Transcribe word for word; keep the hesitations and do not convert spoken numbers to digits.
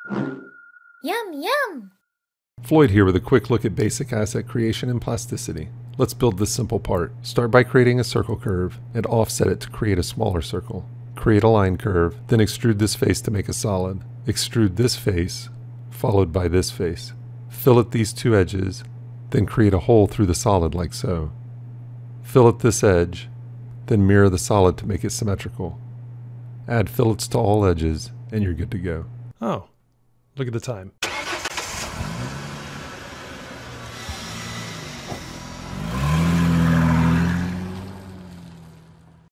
Yum, yum! Floyd here with a quick look at basic asset creation in Plasticity. Let's build this simple part. Start by creating a circle curve and offset it to create a smaller circle. Create a line curve, then extrude this face to make a solid. Extrude this face, followed by this face. Fillet these two edges, then create a hole through the solid like so. Fillet this edge, then mirror the solid to make it symmetrical. Add fillets to all edges, and you're good to go. Oh, look at the time.